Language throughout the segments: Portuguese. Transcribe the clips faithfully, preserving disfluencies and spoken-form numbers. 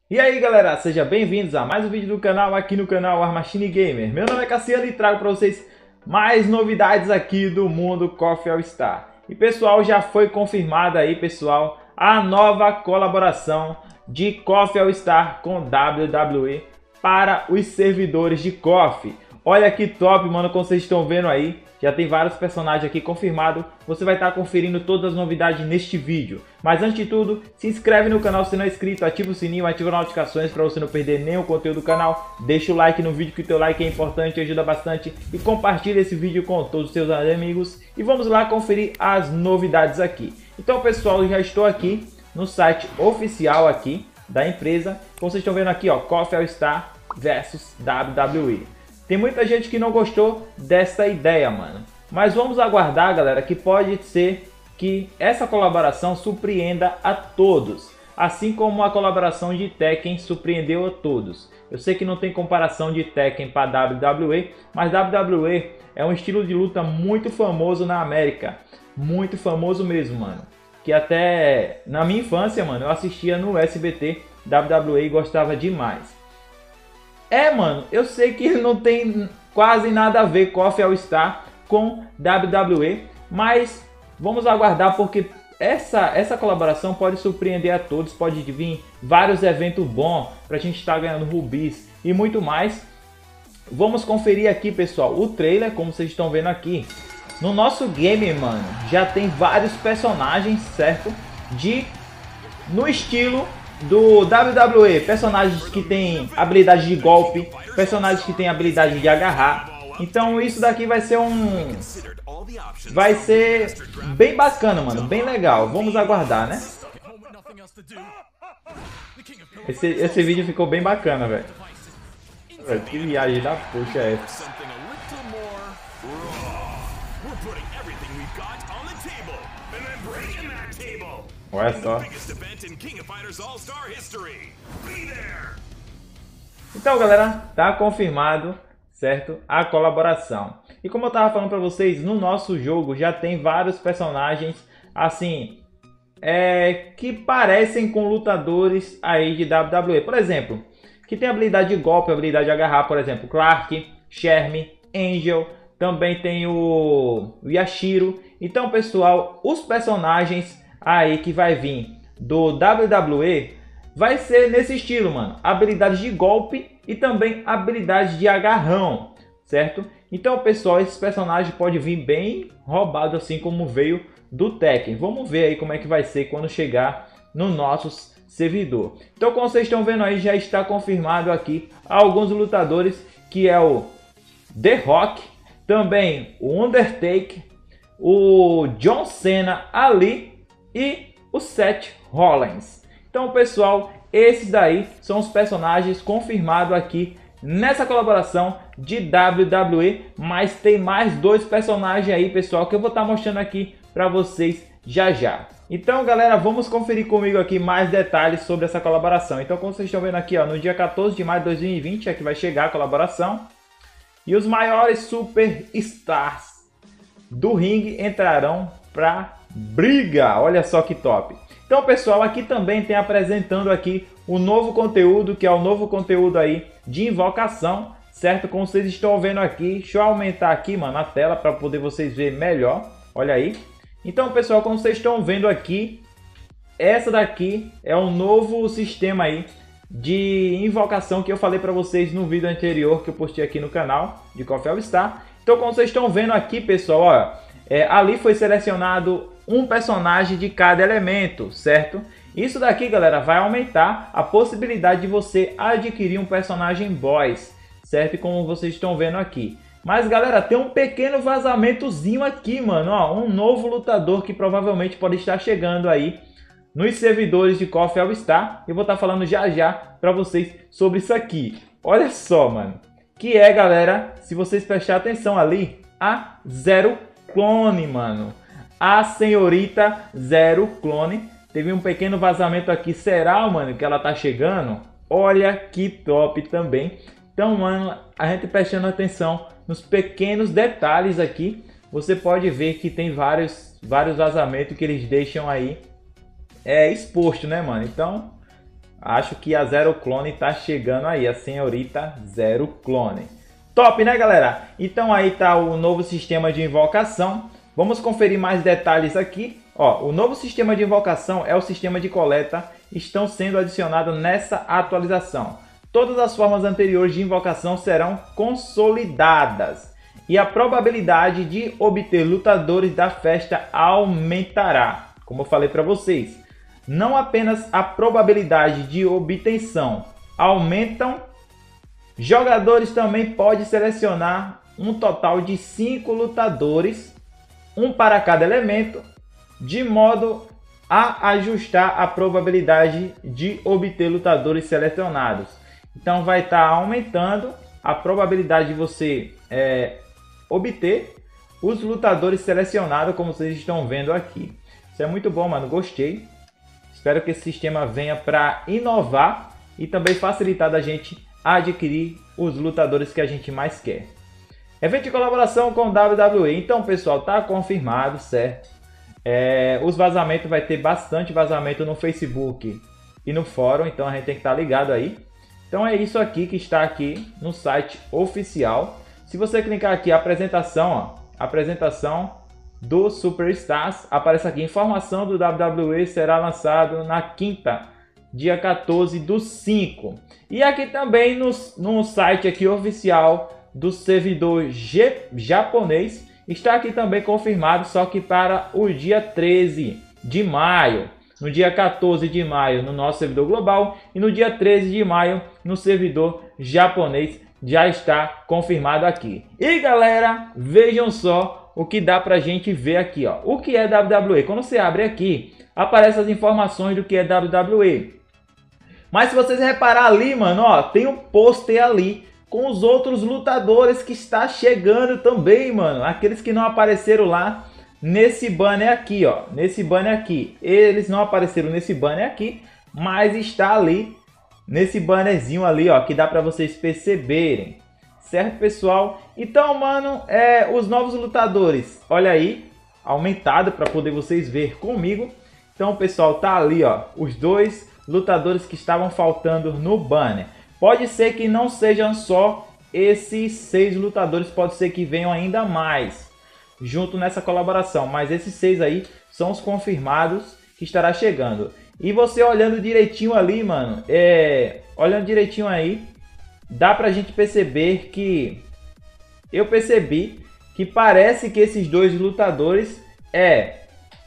E aí galera, sejam bem-vindos a mais um vídeo do canal aqui no canal Warmachine Gamer. Meu nome é Cassiano e trago para vocês mais novidades aqui do mundo Coffee All Star. E pessoal, já foi confirmada aí pessoal a nova colaboração de Coffee All Star com W W E para os servidores de Coffee. Olha que top, mano, como vocês estão vendo aí. Já tem vários personagens aqui confirmados. Você vai estar conferindo todas as novidades neste vídeo. Mas antes de tudo, se inscreve no canal se não é inscrito, ativa o sininho, ativa as notificações para você não perder nenhum conteúdo do canal. Deixa o like no vídeo que o teu like é importante, ajuda bastante. E compartilha esse vídeo com todos os seus amigos. E vamos lá conferir as novidades aqui. Então pessoal, eu já estou aqui no site oficial aqui da empresa. Como vocês estão vendo aqui, ó, Coffee All Star versus W W E. Tem muita gente que não gostou dessa ideia, mano. Mas vamos aguardar, galera, que pode ser que essa colaboração surpreenda a todos. Assim como a colaboração de Tekken surpreendeu a todos. Eu sei que não tem comparação de Tekken para W W E, mas W W E é um estilo de luta muito famoso na América. Muito famoso mesmo, mano. Que até na minha infância, mano, eu assistia no S B T W W E e gostava demais. É, mano, eu sei que não tem quase nada a ver Coffee All Star com W W E, mas vamos aguardar porque essa, essa colaboração pode surpreender a todos, pode vir vários eventos bons para a gente estar ganhando rubis e muito mais. Vamos conferir aqui, pessoal, o trailer, como vocês estão vendo aqui. No nosso game, mano, já tem vários personagens, certo? De no estilo do W W E, personagens que tem habilidade de golpe, personagens que tem habilidade de agarrar. Então isso daqui vai ser um vai ser bem bacana, mano, bem legal. Vamos aguardar, né? Esse, esse vídeo ficou bem bacana, velho. Que viagem da puxa é essa? Olha só. Então, galera, tá confirmado, certo? A colaboração. E como eu tava falando para vocês, no nosso jogo já tem vários personagens assim, é, que parecem com lutadores aí de W W E. Por exemplo, que tem habilidade de golpe, habilidade de agarrar, por exemplo, Clark, Shermie, Angel, também tem o Yashiro. Então, pessoal, os personagens aí que vai vir do W W E vai ser nesse estilo, mano. Habilidades de golpe e também habilidades de agarrão, certo? Então, pessoal, esses personagens podem vir bem roubado assim como veio do Tekken. Vamos ver aí como é que vai ser quando chegar no nosso servidor. Então, como vocês estão vendo aí, já está confirmado aqui alguns lutadores, que é o The Rock, também o Undertaker, o John Cena ali e o Seth Rollins. Então, pessoal, esses daí são os personagens confirmados aqui nessa colaboração de W W E, mas tem mais dois personagens aí, pessoal, que eu vou estar mostrando aqui para vocês já já. Então, galera, vamos conferir comigo aqui mais detalhes sobre essa colaboração. Então, como vocês estão vendo aqui, ó, no dia quatorze de maio de dois mil e vinte é que vai chegar a colaboração. E os maiores superstars do ringue entrarão para briga. Olha só que top. Então, pessoal, aqui também tem apresentando aqui o novo conteúdo, que é o novo conteúdo aí de invocação, certo? Como vocês estão vendo aqui, deixa eu aumentar aqui, mano, a tela para poder vocês verem melhor. Olha aí. Então, pessoal, como vocês estão vendo aqui, essa daqui é o novo sistema aí de invocação que eu falei para vocês no vídeo anterior que eu postei aqui no canal de Coffee All Star. Então, como vocês estão vendo aqui, pessoal, ó, é, ali foi selecionado um personagem de cada elemento, certo? Isso daqui, galera, vai aumentar a possibilidade de você adquirir um personagem boss, certo? Como vocês estão vendo aqui. Mas, galera, tem um pequeno vazamentozinho aqui, mano, ó, um novo lutador que provavelmente pode estar chegando aí nos servidores de Coffee All Star. Eu vou estar falando já já para vocês sobre isso aqui. Olha só, mano. Que é, galera, se vocês prestarem atenção ali, a Zero Clone, mano. A senhorita Zero Clone. Teve um pequeno vazamento aqui. Será, mano, que ela tá chegando? Olha que top também. Então, mano, a gente prestando atenção nos pequenos detalhes aqui, você pode ver que tem vários, vários vazamentos que eles deixam aí é, exposto, né, mano? Então, Acho que a Zero Clone tá chegando aí, a senhorita Zero Clone. Top, né, galera? Então aí tá o novo sistema de invocação. Vamos conferir mais detalhes aqui. Ó, o novo sistema de invocação é o sistema de coleta, estão sendo adicionados nessa atualização. Todas as formas anteriores de invocação serão consolidadas e a probabilidade de obter lutadores da festa aumentará. Como eu falei para vocês, não apenas a probabilidade de obtenção aumentam, jogadores também podem selecionar um total de cinco lutadores, um para cada elemento, de modo a ajustar a probabilidade de obter lutadores selecionados. Então vai estar tá aumentando a probabilidade de você é, obter os lutadores selecionados, como vocês estão vendo aqui. Isso é muito bom, mano, gostei. Espero que esse sistema venha para inovar e também facilitar da gente adquirir os lutadores que a gente mais quer. Evento de colaboração com o W W E. Então, pessoal, tá confirmado, certo? É, os vazamentos, vai ter bastante vazamento no Facebook e no fórum, então a gente tem que estar ligado aí. Então é isso aqui que está aqui no site oficial. Se você clicar aqui, apresentação, ó, apresentação do Superstars, aparece aqui, informação do W W E será lançado na quinta, dia quatorze do cinco. E aqui também no, no site aqui oficial do servidor G, japonês, está aqui também confirmado, só que para o dia treze de maio. No dia quatorze de maio no nosso servidor global e no dia treze de maio no servidor japonês, já está confirmado aqui. E galera, vejam só o que dá pra gente ver aqui, ó. O que é W W E? Quando você abre aqui, aparecem as informações do que é W W E. Mas se vocês reparar ali, mano, ó, tem um pôster ali com os outros lutadores que está chegando também, mano. Aqueles que não apareceram lá nesse banner aqui, ó. Nesse banner aqui. Eles não apareceram nesse banner aqui, mas está ali nesse bannerzinho ali, ó, que dá para vocês perceberem. Certo, pessoal? Então, mano, é, os novos lutadores, olha aí, aumentado para poder vocês ver comigo. Então, pessoal, tá ali, ó, os dois lutadores que estavam faltando no banner. Pode ser que não sejam só esses seis lutadores, pode ser que venham ainda mais junto nessa colaboração, mas esses seis aí são os confirmados que estará chegando. E você olhando direitinho ali, mano, é, olhando direitinho aí, dá pra gente perceber que eu percebi que parece que esses dois lutadores é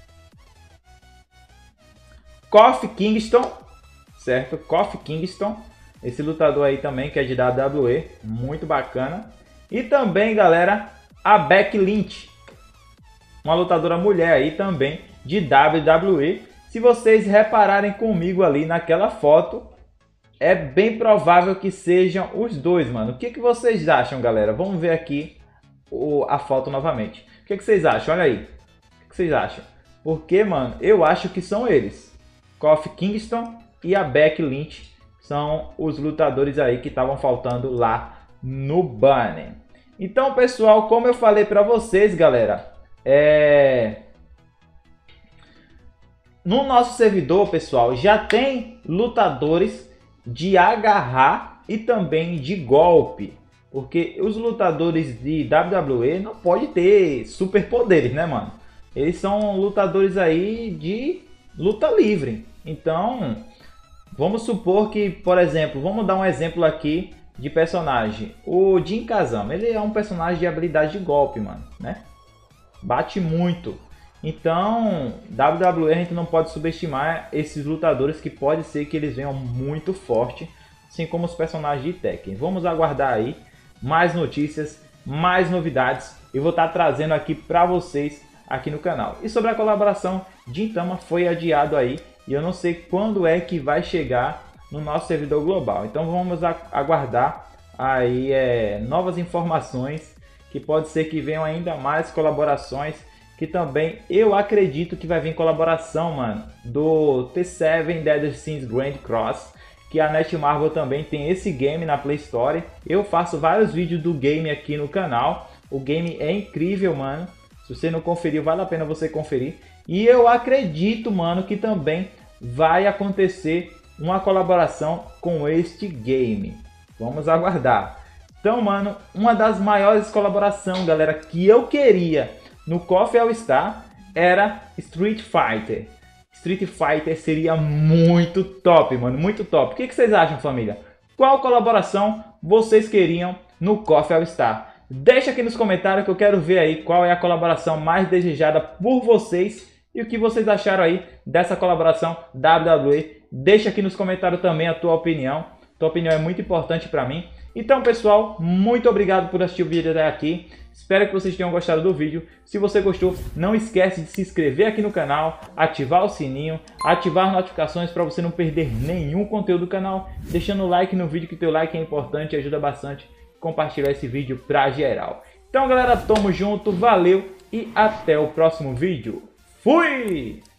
Kofi Kingston, certo? Kofi Kingston, esse lutador aí também que é de W W E, muito bacana. E também, galera, a Becky Lynch, uma lutadora mulher aí também de W W E. Se vocês repararem comigo ali naquela foto, é bem provável que sejam os dois, mano. O que, que vocês acham, galera? Vamos ver aqui o, a foto novamente. O que, que vocês acham? Olha aí. O que, que vocês acham? Porque, mano, eu acho que são eles. Kofi Kingston e a Becky Lynch são os lutadores aí que estavam faltando lá no banner. Então, pessoal, como eu falei para vocês, galera, é... no nosso servidor, pessoal, já tem lutadores de agarrar e também de golpe. Porque os lutadores de W W E não podem ter superpoderes, né, mano? Eles são lutadores aí de luta livre. Então, vamos supor que, por exemplo, vamos dar um exemplo aqui de personagem. O Jin Kazama, ele é um personagem de habilidade de golpe, mano, né? Bate muito. Então, W W E a gente não pode subestimar esses lutadores, que pode ser que eles venham muito forte, assim como os personagens de Tekken. Vamos aguardar aí mais notícias, mais novidades, e vou estar trazendo aqui para vocês aqui no canal. E sobre a colaboração, Gintama foi adiado aí, e eu não sei quando é que vai chegar no nosso servidor global. Então vamos aguardar aí é, novas informações, que pode ser que venham ainda mais colaborações, que também eu acredito que vai vir colaboração, mano, do T sete Deadly Sins Grand Cross, que a Netmarble também tem esse game na Play Store. Eu faço vários vídeos do game aqui no canal. O game é incrível, mano. Se você não conferiu, vale a pena você conferir. E eu acredito, mano, que também vai acontecer uma colaboração com este game. Vamos aguardar. Então, mano, uma das maiores colaborações, galera, que eu queria no Coffee All Star era Street Fighter. Street Fighter seria muito top, mano, muito top. O que, que vocês acham, família? Qual colaboração vocês queriam no Coffee All Star? Deixa aqui nos comentários que eu quero ver aí qual é a colaboração mais desejada por vocês e o que vocês acharam aí dessa colaboração W W E. Deixa aqui nos comentários também a tua opinião. Tua opinião é muito importante para mim. Então, pessoal, muito obrigado por assistir o vídeo até aqui. Espero que vocês tenham gostado do vídeo. Se você gostou, não esquece de se inscrever aqui no canal, ativar o sininho, ativar as notificações para você não perder nenhum conteúdo do canal. Deixando o like no vídeo, que teu like é importante e ajuda bastante. Compartilhar esse vídeo pra geral. Então, galera, tamo junto, valeu e até o próximo vídeo. Fui!